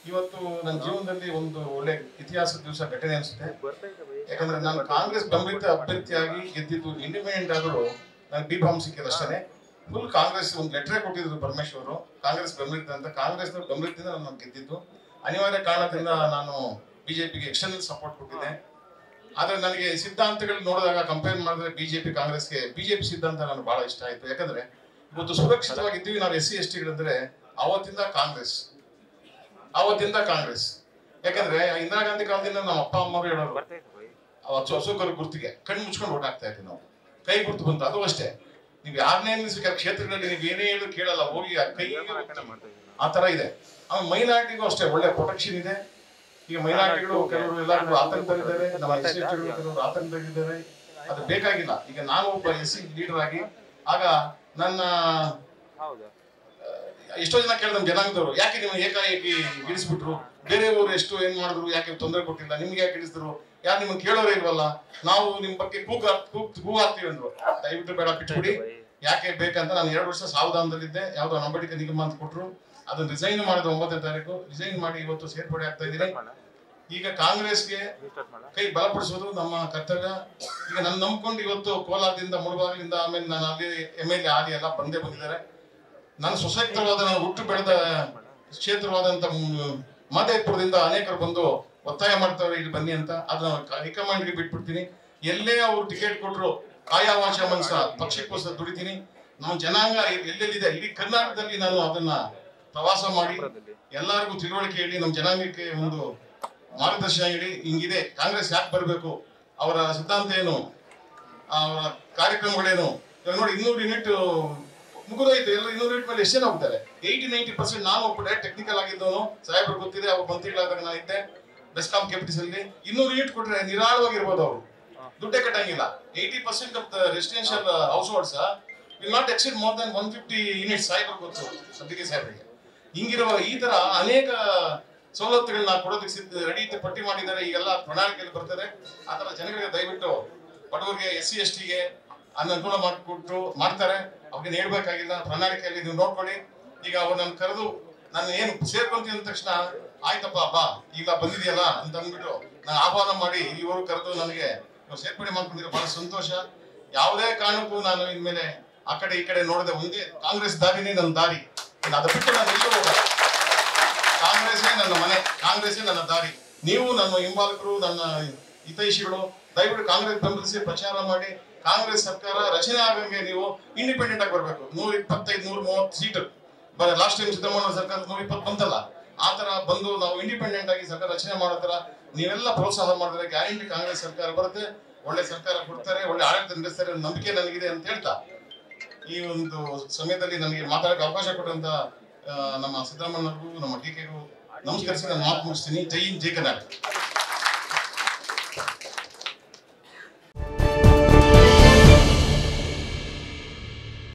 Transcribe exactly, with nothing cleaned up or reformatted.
ಇವತ್ತು ನನ್ನ ಜೀವನದಲ್ಲಿ ಒಂದು ಒಳ್ಳೆ ಇತಿಹಾಸದ ದಿವಸ ಘಟನೆ ಅನಿಸುತ್ತೆ. ಯಾಕಂದ್ರೆ ನಾನು ಕಾಂಗ್ರೆಸ್ ಬೆಂಬಲಿತ ಅಭ್ಯರ್ಥಿಯಾಗಿ ಗೆದ್ದಿದ್ದು, ಇಂಡಿಪೆಂಡೆಂಟ್ ಆದರೂ ನನಗೆ ಬಿ ಬಾಂಬ್ ಸಿಕ್ಕಿಲ್ಲ ಅಷ್ಟೇ. ಫುಲ್ ಕಾಂಗ್ರೆಸ್ ಒಂದು ಲೆಟರ್ ಕೊಟ್ಟಿದ್ರು ಪರಮೇಶ್ವರು, ಕಾಂಗ್ರೆಸ್ ಬೆಂಬಲಿತ ಅಂತ. ಕಾಂಗ್ರೆಸ್ ಬೆಂಬಲಿತದಿಂದ ನಾನು ಗೆದ್ದಿದ್ದು. ಅನಿವಾರ್ಯ ಕಾರಣದಿಂದ ನಾನು ಬಿಜೆಪಿಗೆ ಎಕ್ಸ್ಟರ್ನಲ್ ಸಪೋರ್ಟ್ ಕೊಟ್ಟಿದ್ದೆ. ಆದ್ರೆ ನನಗೆ ಸಿದ್ಧಾಂತಗಳು ನೋಡಿದಾಗ ಕಂಪೇರ್ ಮಾಡಿದ್ರೆ ಬಿಜೆಪಿ ಕಾಂಗ್ರೆಸ್ಗೆ ಬಿಜೆಪಿ ಸಿದ್ಧಾಂತ ನನಗೆ ಬಹಳ ಇಷ್ಟ ಆಯ್ತು. ಯಾಕಂದ್ರೆ ಇವತ್ತು ಸುರಕ್ಷಿತವಾಗಿದ್ದೀವಿ ನಾವು ಎಸ್ ಸಿ ಎಸ್ ಟಿಗಳಂದ್ರೆ ಅವತ್ತಿಂದ ಕಾಂಗ್ರೆಸ್ ಅವತ್ತಿಂದ ಕಾಂಗ್ರೆಸ್ ಯಾಕಂದ್ರೆ ಇಂದಿರಾ ಗಾಂಧಿ ಕಾಲದಿಂದ ನಮ್ಮ ಅಪ್ಪ ಅಮ್ಮರು ಹೇಳೋರು, ಅವತ್ತು ಹಸುಕರ ಗುರ್ತಿಗೆ ಕಣ್ಣು ಮುಚ್ಕೊಂಡು ಓಟ್ ಹಾಕ್ತಾ ಇದ್ವಿ ನಾವು. ಕೈ ಗುರ್ತು ಬಂತು, ಅದು ಅಷ್ಟೇ. ನೀವು ಯಾರನ್ನೇ ನಿಲ್ಲಿಸ್ಬೇಕು ಕ್ಷೇತ್ರಗಳಲ್ಲಿ, ನೀವು ಏನೇ ಹೇಳು ಕೇಳಲ್ಲ, ಹೋಗಿ ಕೈ ಆ ತರ ಇದೆ. ಆಮೇಲೆ ಮೈನಾರಿಟಿಗೂ ಅಷ್ಟೇ ಒಳ್ಳೆ ಪ್ರೊಟೆಕ್ಷನ್ ಇದೆ. ಈಗ ಮೈನಾರಿಟಿಗಳು ಕೆಲವರು ಎಲ್ಲರೂ ಆತಂಕದಲ್ಲಿದ್ದಾರೆ, ನಮ್ಮ ಎಸ್ ಸಿ ಎಸ್ ಟಿಗಳು ಕೆಲವರು ಆತಂಕದಲ್ಲಿದ್ದಾರೆ. ಅದು ಬೇಕಾಗಿಲ್ಲ. ಈಗ ನಾನು ಒಬ್ಬ ಎಸ್ ಸಿ ಲೀಡರ್ ಆಗಿ ಆಗ ನನ್ನ ಎಷ್ಟೋ ಜನ ಕೇಳಿದ ಜನಾಂಗದವರು, ಯಾಕೆ ನೀವು ಏಕಾಏಕಿ ಇಳಿಸ್ಬಿಟ್ರು, ಬೇರೆಯವರು ಎಷ್ಟು ಏನ್ ಮಾಡಿದ್ರು, ಯಾಕೆ ತೊಂದರೆ ಕೊಟ್ಟಿಲ್ಲ, ನಿಮ್ಗೆ ಯಾಕೆ ಇಳಿಸಿದ್ರು, ಯಾರು ನಿಮ್ಗೆ ಕೇಳೋರೇ ಇಲ್ವಲ್ಲ, ನಾವು ನಿಮ್ ಬಗ್ಗೆ ಕೂಗ್ ಕೂಗ್ ಕೂಗ್ ಹಾಕ್ತೀವಿ ಅಂದ್ರು. ದಯವಿಟ್ಟು ಬೇಡ ಬಿಟ್ಬಿಡಿ, ಯಾಕೆ ಬೇಕಂತ ನಾನು ಎರಡು ವರ್ಷ ಸಾವಧಾನದಲ್ಲಿದ್ದೆ. ಯಾವ್ದೋ ನಂಬಡಿಕೆ ನಿಗಮ ಅಂತ ಕೊಟ್ರು, ಅದನ್ನ ರಿಸೈನ್ ಮಾಡಿದ ಒಂಬತ್ತನೇ ತಾರೀಕು ರಿಸೈನ್ ಮಾಡಿ ಇವತ್ತು ಸೇರ್ಪಡೆ ಆಗ್ತಾ ಇದ್ದೀನಿ. ಈಗ ಕಾಂಗ್ರೆಸ್ಗೆ ಕೈ ಬಲಪಡಿಸೋದು ನಮ್ಮ ಕರ್ತವ್ಯ. ಈಗ ನನ್ನ ನಂಬ್ಕೊಂಡು ಇವತ್ತು ಕೋಲಾರದಿಂದ, ಮುಳಬಾಗಿಲಿಂದ, ಆಮೇಲೆ ನಾನು ಅಲ್ಲಿ ಎಮ್ ಎಲ್ ಎ ಆಗಿ ಎಲ್ಲ ಬಂದೇ ಬಂದಿದ್ದಾರೆ. ನನ್ನ ಸುಸಕ್ತವಾದ ನಾನು ಹುಟ್ಟು ಬೆಳೆದ ಕ್ಷೇತ್ರವಾದಂತ ಮಾದೇಪುರದಿಂದ ಅನೇಕರು ಬಂದು ಒತ್ತಾಯ ಮಾಡ್ತಾರೆ ಇಲ್ಲಿ ಬನ್ನಿ ಅಂತ. ಅದನ್ನ ಹೈಕಮಾಂಡ್ಗೆ ಬಿಟ್ಬಿಡ್ತೀನಿ. ಎಲ್ಲೇ ಅವ್ರು ಟಿಕೆಟ್ ಕೊಟ್ಟರು ಕಾಯಾ ವಾಚ ಮನಸ ಪಕ್ಷಕ್ಕೋಸ್ಕರ ದುಡಿತೀನಿ. ನಮ್ಮ ಜನಾಂಗ ಎಲ್ಲೆಲ್ಲಿದೆ ಇಡೀ ಕರ್ನಾಟಕದಲ್ಲಿ ನಾನು ಅದನ್ನ ಪ್ರವಾಸ ಮಾಡಿ ಎಲ್ಲರಿಗೂ ತಿಳುವಳಿಕೆ ಹೇಳಿ, ನಮ್ಮ ಜನಾಂಗಕ್ಕೆ ಒಂದು ಮಾರ್ಗದರ್ಶನ ಹೇಳಿ, ಹಿಂಗಿದೆ ಕಾಂಗ್ರೆಸ್ ಯಾಕೆ ಬರಬೇಕು, ಅವರ ಸಿದ್ಧಾಂತ ಏನು, ಅವರ ಕಾರ್ಯಕ್ರಮಗಳೇನು. ಇವಾಗ ನೋಡಿ, ಇನ್ನೂರು ಯೂನಿಟ್ ಮುಗಿದೋಯ್ತು. ಎಲ್ಲ ಇನ್ನೂರು ಯೂನಿಟ್ ಮೇಲೆ ಎಷ್ಟು ಜನ ಹೋಗ್ತಾರೆ? ಏಯ್ಟಿ ನೈಂಟಿ ಪರ್ಸೆಂಟ್ ನಾನು ಒಬ್ಬಡೆ ಟೆಕ್ನಿಕಲ್ ಆಗಿದ್ದವನು, ಸಾಹೇಬರು ಗೊತ್ತಿದೆ. ಅವ್ರು ಮಂತ್ರಿಗಳಾದಾಗ ನಾನು ಇದ್ದೆ ಬೆಸ್ಕಾಂ ಕೆಪಿಟಿಸ್ ಅಲ್ಲಿ. ಇನ್ನೂರು ಯೂನಿಟ್ ಕೊಟ್ರೆ ನಿರಾಳವಾಗಿರ್ಬೋದು, ಅವರು ದುಡ್ಡೇ ಕಟ್ಟಂಗಿಲ್ಲ. Eighty percent of the residential households will not exceed more than one fifty unit. ಸಾಹೇಬರು ಗೊತ್ತು, ಸದ್ಯಕ್ಕೆ ಸಾಹೇಬರಿಗೆ. ಹಿಂಗಿರುವ ಈ ತರ ಅನೇಕ ಸವಲತ್ತುಗಳನ್ನ ಕೊಡೋದಕ್ಕೆ ಸಿದ್ಧ ರೆಡಿ ಪಟ್ಟಿ ಮಾಡಿದ್ದಾರೆ. ಈಗೆಲ್ಲ ಪ್ರಣಾಳಿಕೆಯಲ್ಲಿ ಬರ್ತದೆ. ಆ ತರ ಜನಗಳಿಗೆ ದಯವಿಟ್ಟು ಬಡವರಿಗೆ, ಎಸ್ ಸಿ ಎಸ್ ಟಿಗೆ ಅನುಕೂಲ ಮಾಡಿಕೊಟ್ಟು ಮಾಡ್ತಾರೆ. ಅವ್ರಿಗೆ ನೀಡಬೇಕಾಗಿಲ್ಲ, ಪ್ರಣಾಳಿಕೆಯಲ್ಲಿ ನೀವು ನೋಡ್ಕೊಳ್ಳಿ. ಈಗ ಅವ್ರು ನನ್ನ ಕರೆದು ನಾನು ಏನು ಸೇರ್ಕೊಂತೀನಿ ಅಂದ ತಕ್ಷಣ, ಆಯ್ತಪ್ಪ ಬಾ ಈಗ ಬಂದಿದೆಯಲ್ಲ ಅಂತ ಅಂದ್ಬಿಟ್ಟು ನಾನು ಆಹ್ವಾನ ಮಾಡಿ ಇವರು ಕರೆದು ನನಗೆ ಸೇರ್ಪಡೆ ಮಾಡ್ಕೊಂಡಿರೋ ಬಹಳ ಸಂತೋಷ. ಯಾವುದೇ ಕಾರಣಕ್ಕೂ ನಾನು ಇನ್ಮೇಲೆ ಆ ಕಡೆ ಈ ಕಡೆ ನೋಡದೆ, ಒಂದೇ ಕಾಂಗ್ರೆಸ್ ದಾರಿನೇ ನನ್ನ ದಾರಿ. ಅದು ಬಿಟ್ಟು ನಾನು ಎಲ್ಲೂ ಹೋಗಲ್ಲ. ಕಾಂಗ್ರೆಸ್ಸೇ ನನ್ನ ಮನೆ, ಕಾಂಗ್ರೆಸ್ಸೇ ನನ್ನ ದಾರಿ. ನೀವು ನನ್ನ ಹಿಂಬಾಲಕರು, ನನ್ನ ಹಿತೈಷಿಗಳು ದಯವಿಟ್ಟು ಕಾಂಗ್ರೆಸ್ ಬೆಂಬಲಿಸಿ ಪ್ರಚಾರ ಮಾಡಿ. ಕಾಂಗ್ರೆಸ್ ಸರ್ಕಾರ ರಚನೆ ಆಗಂಗೆ ನೀವು ಇಂಡಿಪೆಂಡೆಂಟ್ ಆಗಿ ಬರಬೇಕು. ನೂರ ಇಪ್ಪತ್ತೈದು ನೂರ ಮೂವತ್ತು ಸೀಟ್ ಲಾಸ್ಟ್ ಟೈಮ್ ಸಿದ್ದರಾಮಯ್ಯ ಸರ್ಕಾರ ನೂರ ಇಪ್ಪತ್ತು ಬಂತಲ್ಲ, ಆ ತರ ಬಂದು ನಾವು ಇಂಡಿಪೆಂಡೆಂಟ್ ಆಗಿ ಸರ್ಕಾರ ರಚನೆ ಮಾಡೋ ತರ ನೀವೆಲ್ಲ ಪ್ರೋತ್ಸಾಹ ಮಾಡಿದ್ರೆ ಗ್ಯಾರಂಟಿ ಕಾಂಗ್ರೆಸ್ ಸರ್ಕಾರ ಬರುತ್ತೆ. ಒಳ್ಳೆ ಸರ್ಕಾರ ಕೊಡ್ತಾರೆ, ಒಳ್ಳೆ ಆಡಳಿತ ನಡೆಸ್ತಾರೆ, ನಂಬಿಕೆ ನನಗಿದೆ ಅಂತ ಹೇಳ್ತಾ ಈ ಒಂದು ಸಮಯದಲ್ಲಿ ನನಗೆ ಮಾತಾಡಕ್ಕೆ ಅವಕಾಶ ಕೊಟ್ಟಂತ ನಮ್ಮ ಸಿದ್ದರಾಮಯ್ಯಗೂ, ನಮ್ಮ ಡಿ ಕೆಗೂ ನಮಸ್ಕರಿಸಿ ನಾನು ಮಾತು ಮುಗಿಸ್ತೀನಿ. ಜೈ ಹಿಂದ್, ಜೈ ಕರ್ನಾಟಕ.